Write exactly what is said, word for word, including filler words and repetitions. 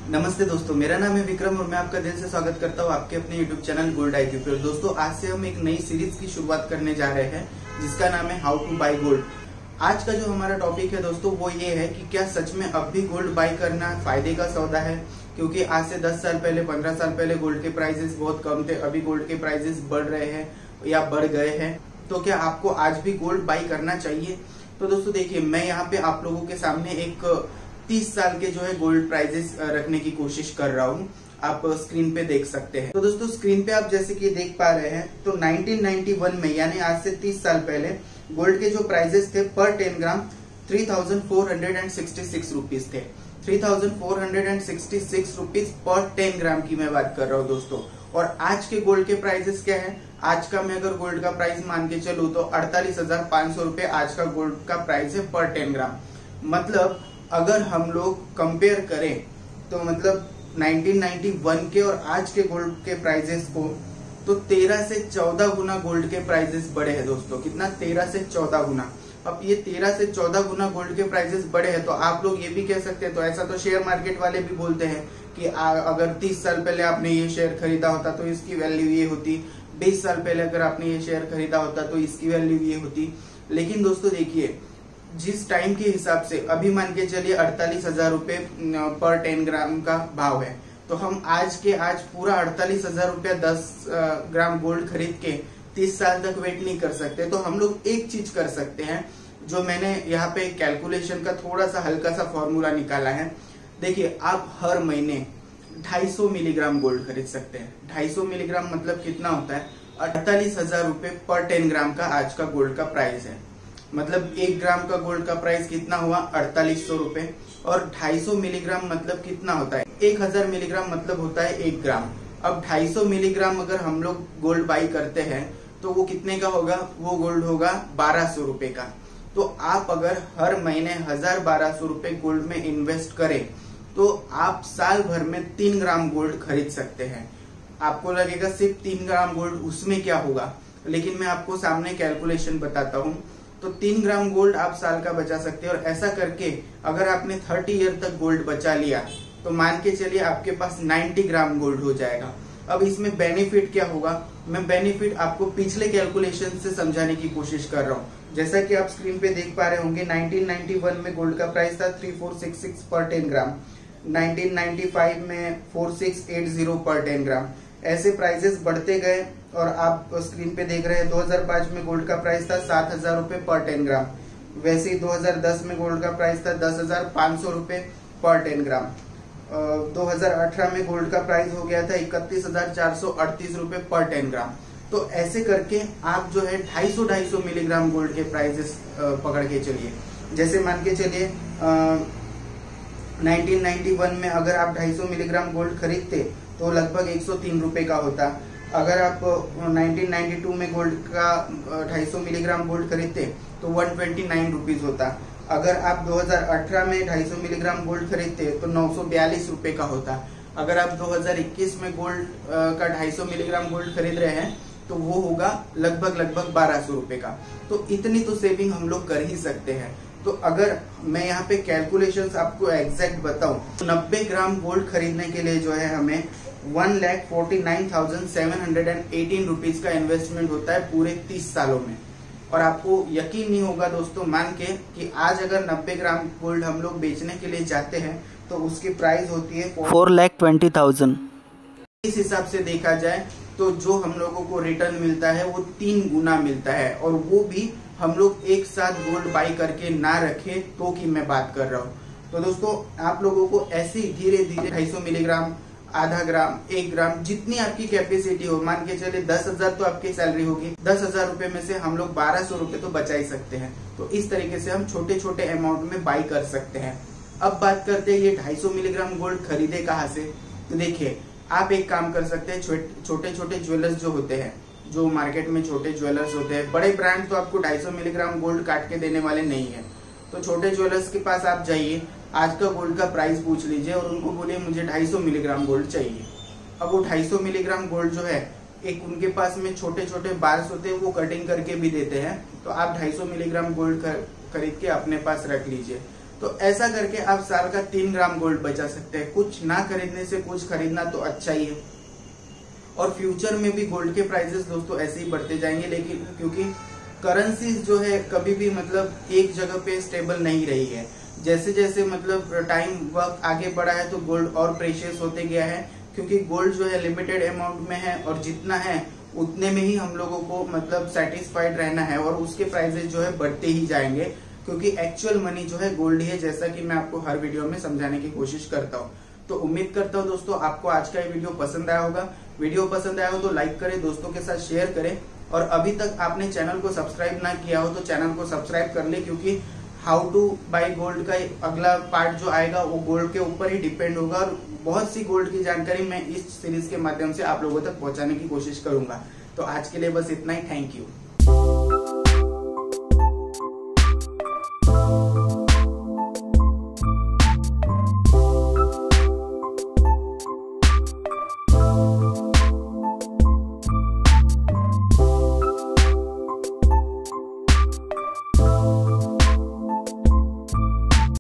नमस्ते दोस्तों, मेरा नाम है विक्रम और मैं आपका दिल से स्वागत करता हूँ आपके अपने यूट्यूब चैनल गोल्ड आई क्यू पर। दोस्तों, आज से हम एक नई सीरीज की शुरुआत करने जा रहे हैं जिसका नाम है हाउ टू बाय गोल्ड। आज का जो हमारा टॉपिक है दोस्तों वो ये है कि क्या सच में अब भी गोल्ड बाय करना फायदे का सौदा है, क्योंकि आज से दस साल पहले पंद्रह साल पहले गोल्ड के प्राइसेस बहुत कम थे, अभी गोल्ड के प्राइसेस बढ़ रहे हैं या बढ़ गए हैं। तो क्या आपको आज भी गोल्ड बाय करना चाहिए? तो दोस्तों देखिए, मैं यहाँ पे आप लोगों के सामने एक तीस साल के जो है गोल्ड प्राइजेस रखने की कोशिश कर रहा हूँ। आप स्क्रीन पे देख सकते हैं। तो दोस्तों स्क्रीन पे आप जैसे कि देख पा रहे हैं तो नाइनटीन नाइंटी वन में यानी आज से तीस साल पहले गोल्ड के जो प्राइजेस थे पर ten gram three thousand four hundred sixty six rupees थे। Three thousand four hundred sixty six rupees पर टेन ग्राम की मैं बात कर रहा हूँ दोस्तों। और आज के गोल्ड के प्राइजेस क्या है? आज का मैं अगर गोल्ड का प्राइस मान के चलूँ तो अड़तालीस हजार पांच सौ रुपए आज का गोल्ड का प्राइस है पर टेन ग्राम। मतलब अगर हम लोग कंपेयर करें तो मतलब नाइनटीन नाइंटी वन के और आज के गोल्ड के प्राइजेस को, तो तेरह से चौदह गुना गोल्ड के प्राइजेस बढ़े हैं दोस्तों। कितना? तेरह से चौदह गुना। अब ये तेरह से चौदह गुना गोल्ड के प्राइजेस बढ़े हैं तो आप लोग ये भी कह सकते हैं, तो ऐसा तो शेयर मार्केट वाले भी बोलते हैं कि आ, अगर तीस साल पहले आपने ये शेयर खरीदा होता तो इसकी वैल्यू ये होती, बीस साल पहले अगर आपने ये शेयर खरीदा होता तो इसकी वैल्यू ये होती। लेकिन दोस्तों देखिए, जिस टाइम के हिसाब से अभी मान के चलिए अड़तालीस हजार रुपए पर टेन ग्राम का भाव है, तो हम आज के आज पूरा अड़तालीस हजार रुपया दस ग्राम गोल्ड खरीद के तीस साल तक वेट नहीं कर सकते। तो हम लोग एक चीज कर सकते हैं, जो मैंने यहाँ पे कैलकुलेशन का थोड़ा सा हल्का सा फॉर्मूला निकाला है। देखिए, आप हर महीने ढाई सौ मिलीग्राम गोल्ड खरीद सकते हैं। ढाई सौ मिलीग्राम मतलब कितना होता है? अड़तालीस हजार रुपए पर टेन ग्राम का आज का गोल्ड का प्राइस है। मतलब एक ग्राम का गोल्ड का प्राइस कितना हुआ? अड़तालीस सौ रुपए। और ढाई सौ मिलीग्राम मतलब कितना होता है? एक हजार मिलीग्राम मतलब होता है एक ग्राम। अब ढाई सौ मिलीग्राम अगर हम लोग गोल्ड बाई करते हैं तो वो कितने का होगा? वो गोल्ड होगा बारह सौ रुपए का। तो आप अगर हर महीने हजार बारह सौ रुपए गोल्ड में इन्वेस्ट करें तो आप साल भर में तीन ग्राम गोल्ड खरीद सकते हैं। आपको लगेगा सिर्फ तीन ग्राम गोल्ड, उसमें क्या होगा? लेकिन मैं आपको सामने कैलकुलेशन बताता हूँ। तो तीन ग्राम गोल्ड आप साल का बचा सकते हैं। और ऐसा करके अगर आपने थर्टी ईयर तक गोल्ड बचा लिया तो मान के चलिए आपके पास नाइंटी ग्राम गोल्ड हो जाएगा। अब इसमें बेनिफिट क्या होगा? मैं बेनिफिट आपको पिछले कैलकुलेशन से समझाने की कोशिश कर रहा हूँ। जैसा कि आप स्क्रीन पे देख पा रहे होंगे, नाइनटीन नाइंटी वन में गोल्ड का प्राइस था थ्री फोर सिक्स सिक्स पर ten gram, nineteen ninety five में फोर सिक्स एट जीरो पर टेन ग्राम। ऐसे प्राइसेस बढ़ते गए और आप स्क्रीन पे देख रहे हैं दो हजार पांच में गोल्ड का प्राइस था सात हजार रुपए पर टेन ग्राम। वैसे ही दो हजार दस में गोल्ड का प्राइस था दस हजार पांच सौ रुपए पर टेन ग्राम। दो हजार अठारह में गोल्ड का प्राइस हो गया था इकतीस हजार चार सौ अड़तीस रुपए पर टेन ग्राम। तो ऐसे करके आप जो है ढाई सौ ढाई सौ मिलीग्राम गोल्ड के प्राइसेस पकड़ के चलिए। जैसे मान के चलिए नाइनटीन नाइंटी वन में अगर आप ढाई सौ मिलीग्राम गोल्ड खरीदते तो लगभग एक सौ तीन रुपए का होता। अगर आप नाइनटीन नाइंटी टू में गोल्ड का ढाई सौ मिलीग्राम गोल्ड खरीदते तो वन ट्वेंटी नाइन रुपीज होता। अगर आप दो हजार अठारह में ढाई सौ मिलीग्राम गोल्ड खरीदते तो नौ सौ बयालीस रुपए का होता। अगर आप दो हजार इक्कीस में गोल्ड का ढाई सौ मिलीग्राम गोल्ड खरीद रहे हैं तो वो होगा लगभग लगभग बारह सौ रुपए का। तो इतनी तो सेविंग हम लोग कर ही सकते हैं। तो अगर मैं यहाँ पे कैलकुलेशंस आपको एग्जैक्ट बताऊं तो नब्बे ग्राम गोल्ड खरीदने के लिए जो है हमें one lakh forty nine thousand seven hundred and eighteen rupees का इन्वेस्टमेंट होता है पूरे तीस सालों में। और आपको यकीन नहीं होगा दोस्तों मान के कि आज अगर नब्बे ग्राम गोल्ड हम लोग बेचने के लिए जाते हैं तो उसकी प्राइस होती है फोर लैख ट्वेंटी थाउजेंड। इस हिसाब से देखा जाए तो जो हम लोगों को रिटर्न मिलता है वो तीन गुना मिलता है। और वो भी हम लोग एक साथ गोल्ड बाई करके ना रखें तो की मैं बात कर रहा हूँ। तो दोस्तों आप लोगों को ऐसे धीरे धीरे ढाई सौ मिलीग्राम, आधा ग्राम, एक ग्राम, जितनी आपकी कैपेसिटी हो, मान के चले दस हजार तो आपकी सैलरी होगी, दस हजार रुपए में से हम लोग बारह सौ रुपए तो बचा ही सकते हैं। तो इस तरीके से हम छोटे छोटे अमाउंट में बाई कर सकते हैं। अब बात करते हैं ये ढाई सौ मिलीग्राम गोल्ड खरीदे कहाँ से? तो देखिए, आप एक काम कर सकते हैं, छोटे छोटे ज्वेलर्स जो होते हैं, जो मार्केट में छोटे ज्वेलर्स होते हैं, बड़े ब्रांड तो आपको ढाई सौ मिलीग्राम गोल्ड काट के देने वाले नहीं है। तो छोटे ज्वेलर्स के पास आप जाइए, आज का गोल्ड का प्राइस पूछ लीजिए और उनको बोलिए मुझे ढाई सौ मिलीग्राम गोल्ड चाहिए। अब वो ढाई सौ मिलीग्राम गोल्ड जो है, एक उनके पास में छोटे छोटे बार्स होते हैं, वो कटिंग करके भी देते हैं। तो आप ढाई सौ मिलीग्राम गोल्ड खरीद के अपने पास रख लीजिए। तो ऐसा करके आप साल का तीन ग्राम गोल्ड बचा सकते हैं। कुछ ना खरीदने से कुछ खरीदना तो अच्छा ही है। और फ्यूचर में भी गोल्ड के प्राइसेस दोस्तों ऐसे ही बढ़ते जाएंगे, लेकिन क्योंकि करेंसीज जो है कभी भी मतलब एक जगह पे स्टेबल नहीं रही है। जैसे जैसे मतलब टाइम वक्त आगे बढ़ा है तो गोल्ड और प्रेशियस होते गया है, क्योंकि गोल्ड जो है लिमिटेड अमाउंट में है और जितना है उतने में ही हम लोगों को मतलब सेटिस्फाइड रहना है और उसके प्राइसेस जो है बढ़ते ही जाएंगे, क्योंकि एक्चुअल मनी जो है गोल्ड ही है, जैसा कि मैं आपको हर वीडियो में समझाने की कोशिश करता हूँ। तो उम्मीद करता हूँ दोस्तों आपको आज का ये वीडियो पसंद आया होगा। वीडियो पसंद आया हो तो लाइक करें, दोस्तों के साथ शेयर करें, और अभी तक आपने चैनल को सब्सक्राइब ना किया हो तो चैनल को सब्सक्राइब कर ले, क्योंकि हाउ टू बाई गोल्ड का अगला पार्ट जो आएगा वो गोल्ड के ऊपर ही डिपेंड होगा, और बहुत सी गोल्ड की जानकारी मैं इस सीरीज के माध्यम से आप लोगों तक पहुंचाने की कोशिश करूंगा। तो आज के लिए बस इतना ही। Thank you.